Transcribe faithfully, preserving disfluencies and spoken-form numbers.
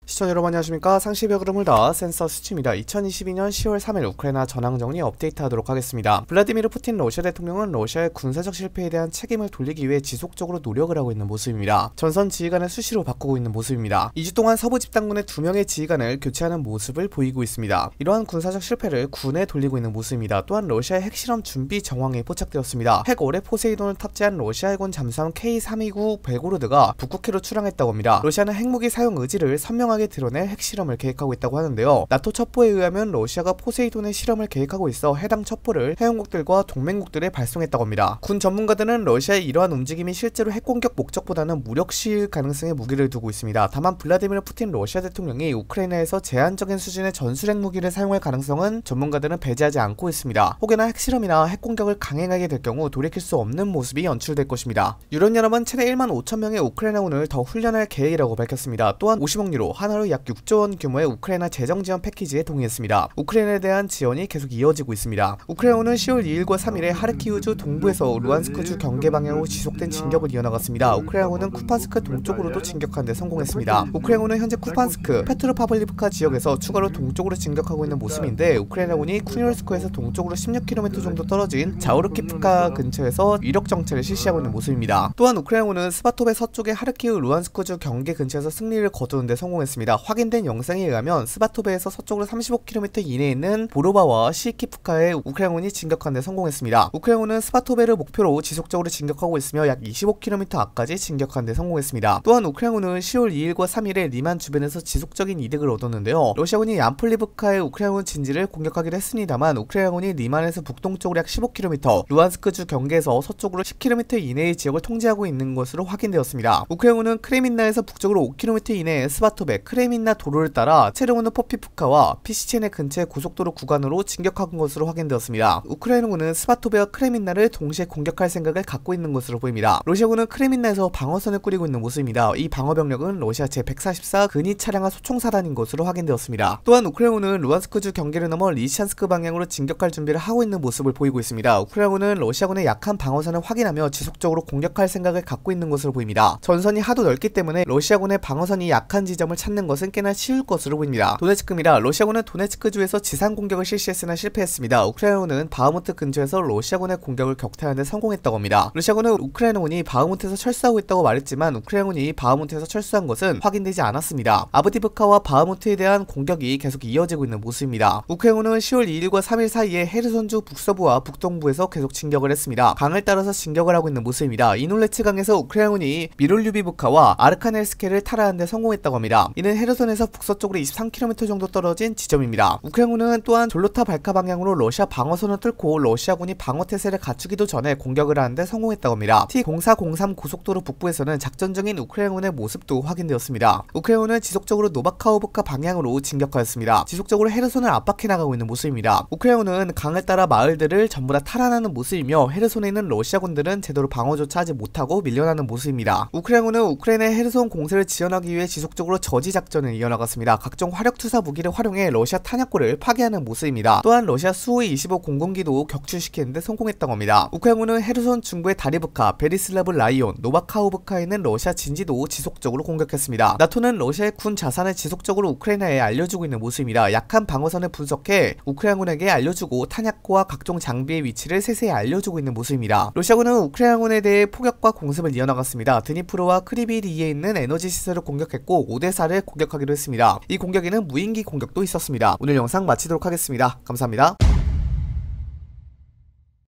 시청자 여러분 안녕하십니까. 상시벽 흐름을 다 센서 수치입니다. 이천이십이년 시월 삼일 우크라이나 전황정리 업데이트하도록 하겠습니다. 블라디미르 푸틴 러시아 대통령은 러시아의 군사적 실패에 대한 책임을 돌리기 위해 지속적으로 노력을 하고 있는 모습입니다. 전선 지휘관을 수시로 바꾸고 있는 모습입니다. 이 주 동안 서부 집단군의 두 명의 지휘관을 교체하는 모습을 보이고 있습니다. 이러한 군사적 실패를 군에 돌리고 있는 모습입니다. 또한 러시아의 핵실험 준비 정황이 포착되었습니다. 핵 어뢰 포세이돈을 탑재한 러시아 해군 잠수함 케이 삼이구 벨고로드가 북극해로 출항했다고 합니다. 러시아는 핵무기 사용 의지를 선명하게 드러낼 핵실험을 계획하고 있다고 하는데요. 나토 첩보에 의하면 러시아가 포세이돈의 실험을 계획하고 있어 해당 첩보를 회원국들과 동맹국들에 발송했다고 합니다. 군 전문가들은 러시아의 이러한 움직임이 실제로 핵공격 목적보다는 무력 시위 가능성에 무게를 두고 있습니다. 다만 블라디미르 푸틴 러시아 대통령이 우크라이나에서 제한적인 수준의 전술핵 무기를 사용할 가능성은 전문가들은 배제하지 않고 있습니다. 혹여나 핵실험이나 핵공격을 강행하게 될 경우 돌이킬 수 없는 모습이 연출될 것입니다. 유럽연합은 최대 일만 오천 명의 우크라이나군을 더 훈련할 계획이라고 밝혔습니다. 또한 오십억 유로, 하나로 약 육조 원 규모의 우크라이나 재정 지원 패키지에 동의했습니다. 우크라이나에 대한 지원이 계속 이어지고 있습니다. 우크라이나는 시월 이일과 삼일에 하르키우주 동부에서 루안스크주 경계 방향으로 지속된 진격을 이어나갔습니다. 우크라이나군은 쿠판스크 동쪽으로도 진격하는 데 성공했습니다. 우크라이나는 현재 쿠판스크, 페트로파블리브카 지역에서 추가로 동쪽으로 진격하고 있는 모습인데 우크라이나군이 쿠니올스크에서 동쪽으로 십육 킬로미터 정도 떨어진 자우르키프카 근처에서 위력 정체를 실시하고 있는 모습입니다. 또한 우크라이나군은 스바톱의 서쪽의 하르키우 루안스크주 경계 근처에서 승리를 거두는 데 성공했습니다. 확인된 영상에 의하면 스바토베에서 서쪽으로 삼십오 킬로미터 이내에 있는 보로바와 시키프카에 우크라이나군이 진격하는 데 성공했습니다. 우크라이나군은 스바토베를 목표로 지속적으로 진격하고 있으며 약 이십오 킬로미터 앞까지 진격하는 데 성공했습니다. 또한 우크라이나군은 시월 이일과 삼일에 리만 주변에서 지속적인 이득을 얻었는데요. 러시아군이 얀플리브카의 우크라이나군 진지를 공격하기로 했습니다만 우크라이나군이 리만에서 북동쪽으로 약 십오 킬로미터, 루안스크주 경계에서 서쪽으로 십 킬로미터 이내의 지역을 통제하고 있는 것으로 확인되었습니다. 우크라이나군은 크레민나에서 북쪽으로 오 킬로미터 이내의 스바토베, 크레민나 도로를 따라 체르모노 포피프카와 피시체네 근처의 고속도로 구간으로 진격한 것으로 확인되었습니다. 우크라이나군은 스바토베와 크레민나를 동시에 공격할 생각을 갖고 있는 것으로 보입니다. 러시아군은 크레민나에서 방어선을 꾸리고 있는 모습입니다. 이 방어병력은 러시아 제백사십사 근위 차량화 소총사단인 것으로 확인되었습니다. 또한 우크라이나군은 루안스크주 경계를 넘어 리시찬스크 방향으로 진격할 준비를 하고 있는 모습을 보이고 있습니다. 우크라이나군은 러시아군의 약한 방어선을 확인하며 지속적으로 공격할 생각을 갖고 있는 것으로 보입니다. 전선이 하도 넓기 때문에 러시아군의 방어선이 약한 지점을 찾는 것은 꽤나 쉬울 것으로 보입니다. 도네츠크입니다. 러시아군은 도네츠크주에서 지상 공격을 실시했으나 실패했습니다. 우크라이나군은 바흐무트 근처에서 러시아군의 공격을 격퇴하는 데 성공했다고 합니다. 러시아군은 우크라이나군이 바흐무트에서 철수하고 있다고 말했지만 우크라이나군이 바흐무트에서 철수한 것은 확인되지 않았습니다. 아브디브카와 바흐무트에 대한 공격이 계속 이어지고 있는 모습입니다. 우크라이나군은 시월 이일과 삼일 사이에 헤르손주 북서부와 북동부에서 계속 진격을 했습니다. 강을 따라서 진격을 하고 있는 모습입니다. 이놀레츠 강에서 우크라이나군이 미롤류비브카와 아르카넬스케를 탈환하는 데 성공했다고 합니다. 이는 헤르손에서 북서쪽으로 이십삼 킬로미터 정도 떨어진 지점입니다. 우크라이나군은 또한 졸로타 발카 방향으로 러시아 방어선을 뚫고 러시아군이 방어태세를 갖추기도 전에 공격을 하는데 성공했다고 합니다. 티 공사공삼 고속도로 북부에서는 작전 중인 우크라이나군의 모습도 확인되었습니다. 우크라이나군은 지속적으로 노바카오브카 방향으로 진격하였습니다. 지속적으로 헤르손을 압박해 나가고 있는 모습입니다. 우크라이나군은 강을 따라 마을들을 전부 다 탈환하는 모습이며 헤르손에 있는 러시아군들은 제대로 방어조차 하지 못하고 밀려나는 모습입니다. 우크라이나군은 우크라이나의 헤르손 공세를 지원하기 위해 지속적으로 저지 작전을 이어나갔습니다. 각종 화력투사 무기를 활용해 러시아 탄약고를 파괴하는 모습입니다. 또한 러시아 수호이 이십오 공군기도 격추시키는데 성공했다고 합니다. 우크라이나군은 헤르손 중부의 다리브카, 베리슬라브 라이온, 노바카오브카에 있는 러시아 진지도 지속적으로 공격했습니다. 나토는 러시아의 군 자산을 지속적으로 우크라이나에 알려주고 있는 모습입니다. 약한 방어선을 분석해 우크라이나군에게 알려주고 탄약고와 각종 장비의 위치를 세세히 알려주고 있는 모습입니다. 러시아군은 우크라이나군에 대해 포격과 공습을 이어나갔습니다. 드니프로와 크리비리에 있는 에너지 시설을 공격했고 오데사를 공격하기로 했습니다. 이 공격에는 무인기 공격도 있었습니다. 오늘 영상 마치도록 하겠습니다. 감사합니다.